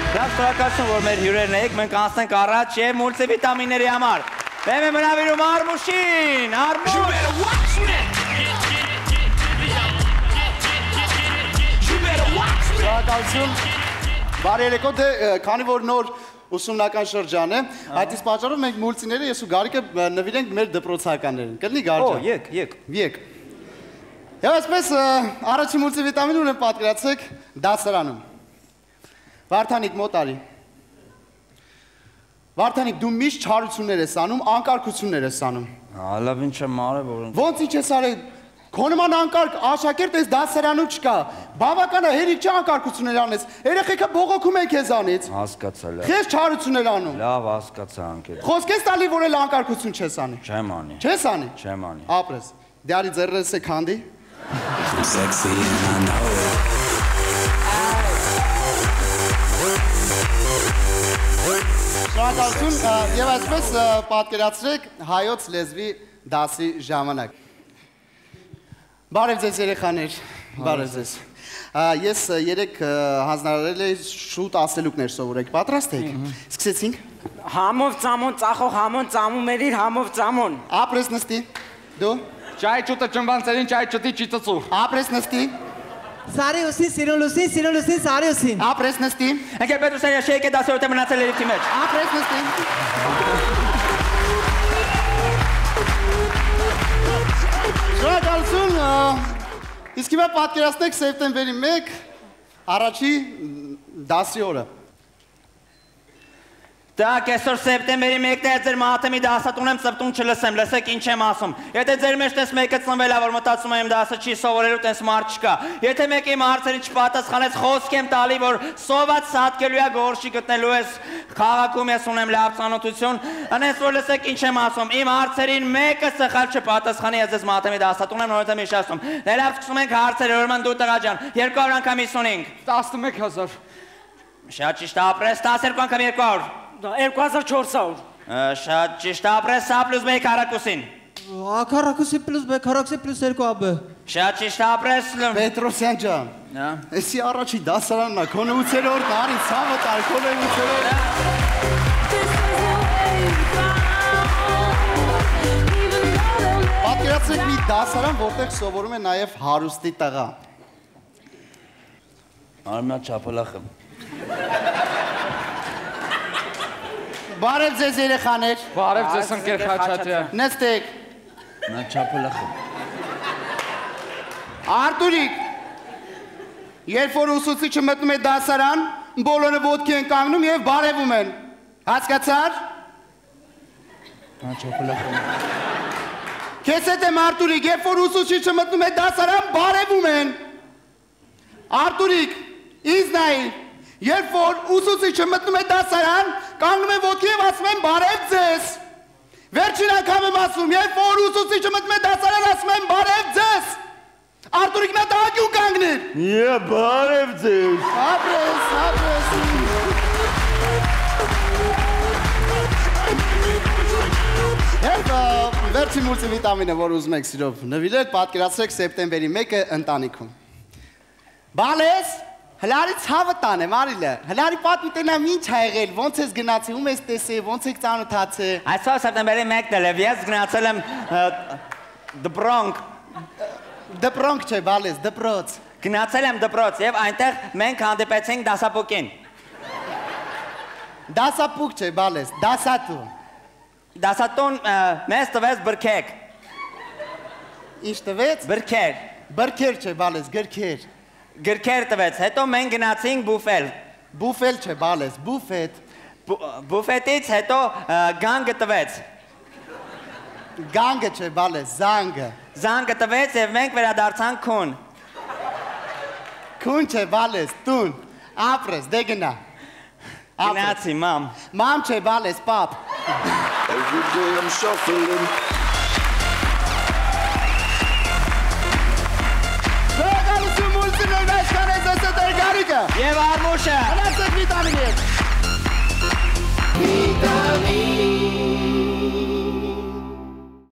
Դրանք շնորհակալություն, որ մեր հյուրերն եք, մենք անցնենք առաջ եւ մուլտիվիտամինների համար։ Բեմ եմ հրավիրում Արմուշին, Արմուշ։ Շնորհակալություն։ Բարի երեկո, դե քանի որ նոր ուսումնական շրջան է, այդ իսկ պատճառով մենք մուլտիները ես ու Գարիկը նվիրենք մեր դպրոցականներին։ Կլինի Գարիկ ջան։ Եկ։ Եվ այսպես առաջին մուլտիվիտամինը ունեմ պատկերացրեք դասարանում։ Վարդանիկ մոտ արի։ Վարդանիկ, դու միշտ չարություններ ես անում, անկարգություններ ես անում։ Լավ ինչ եմ արել, որ Ոնց ինչ ես արել։ Քո նման անկարգ աշակերտ ես դասարանում չկա։ Բավական է, հերիք չի անկարգություններ անես։ Երեխեքը բողոքում են քեզանից։ Հասկացա, լավ։ Քեզ չարություններ անում։ Լավ հասկացա անկետ։ Խոսք ես տալի, որ էլ անկարգություն չես անի։ Չեմ անի։ Չես անի։ Չեմ անի։ Ապրես։ Դե արի ձեռներս է քանդի։ I'm sexy and I know it. Շնորհակալություն եւ այսպես պատկերացրեք հայոց լեզվի դասի ժամանակ։ Բարև ձեզ երեխաներ, բարև ձեզ։ Ես երեք հանձնարարել եմ շուտ ասելուկներ սովորեք, պատրաստ եք։ Սկսեցինք։ Համով ծամոն ծախող համոն ծամում էր իր համով ծամոն։ Ապրես նստի։ Դու։ Ճայ ճուտը ճմբանցերին ճայ ճտի ճիծծու։ Ապրես նստի։ Սարի ուսին, սիրուն լուսին, սարի ուսին։ Ապրես նստի։ Անկե Պետրոսյանը շեյք է դասորդ է մնացել երիքի մեջ։ Ապրես նստի։ Շնորհակալություն։ Իսկ հիմա պատկերացնեք սեպտեմբերի 1 առաջի դասի օրը։ Так, այսօր սեպտեմբերի 1-ն է ձեր մաթեմի դասատուն եմ ծպտուն չլսեմ, լսեք ինչ եմ ասում։ Եթե ձեր մեջ տես մեկը ծնվել է, որ մտածում եմ դասը չի սովորելու, տես մարդ չկա։ Եթե մեկը իմ հարցերին չպատասխանեց, խոսք եմ տալի, որ սոված սատկելու է գորշի գտնելու ես, քաղաքում ես ունեմ լավ ծանոթություն, անես որ լսեք ինչ եմ ասում։ Իմ հարցերին մեկը սխալ չպատասխանի, ես ձեզ մաթեմի դասատուն եմ, նորից եմ իշացնում։ Ներավ սկսում ենք հարցերը, ուրեմն դու տղա ջան, 200 անգամ 55։ 11000։ Շատ ճիշտ ապրես, 12 անգամ 200։ 2400։ Շատ ճիշտ ապրես, սա պլյուս մեկ հարակուսին։ Քառակուսի պլյուս բ, քառակուսի պլյուս 2AB։ Շատ ճիշտ ապրես։ Պետրոսյան ջան, էսի առաջի դասարանն է, քո նույնցերորդ արի ցավը տար, քո նույնցերորդ։ Պատկերացրեք մի դասարան, որտեղ սովորում է նաև հարուստի տղա։ Արմյա չապլախը։ Բարև ձեզ երեխաներ։ Բարև ձեզ ընկեր Խաչատրյան։ Նստեք։ Նա չապլախը։ Արտուրիկ, երբ որ ուսուցիչը մտնում է դասարան, բոլորը ոտքի են կանգնում և բարևում են։ Հասկացար։ Նա չապլախը։ Քեզ հետ եմ Արտուրիկ, երբ որ ուսուցիչը մտնում է դասարան, բարևում են։ Արտուրիկ, ինձ նայի, երբ որ ուսուցիչը մտնում է դասարան, կանգնում են ոտքի և ասում են բարև ձեզ։ Վերջին անգամ եմ ասում, երբ որ ուսուցիչը մտնում է դասարան, ասում են բարև ձեզ։ Արտուրիկ նա տաղակյուն կանգներ։ Բարև ձեզ։ Ապրես։ Եվ վերջին մուլտիվիտամինը, որ ուզում եք սիրով նվիրել, պատկերացրեք սեպտեմբերի 1-ը ընտանիքում։ Բալես, հլարի ցավը տանեմ, արիլը, հլարի պատմիտենամ ինչ ա եղել, ոնց ես գնացի, ում ես տեսել, ոնց եք ծանոթացել։ Այսօր սեպտեմբերի 1-ն է, ես գնացել եմ դպրոնք։ Դպրոնք չէ, բալես, դպրոց։ Գնացել եմ դպրոց և այնտեղ մենք հանդիպեցինք դասապուկին։ Դասապուկ չէ, բալես, դասատու։ Դասատուն մեզ տվեց բրքեք։ Ինչ տվեց։ Բրքեր։ Բրքեր չէ, բալես, գրքեր։ Գրքեր տվեց, հետո մենք գնացինք բուֆել։ Բուֆել չէ, բալես, բուֆետ։ Բուֆետից հետո գանգը տվեց։ Գանգը չէ, բալես, զանգը։ Զանգը տվեց և մենք վերադարձանք քուն։ Քուն չէ, բալես, տուն։ Ապրես, դե գնա։ Գնացի, մամ։ Մամ չէ, բալես, պապ։ Every day I'm shuffling. Շնորհակալություն մուլտիներ աշխարհից ասել Գարիկը։ Եվ Արմուշը։ Հնացեք վիտամիններ։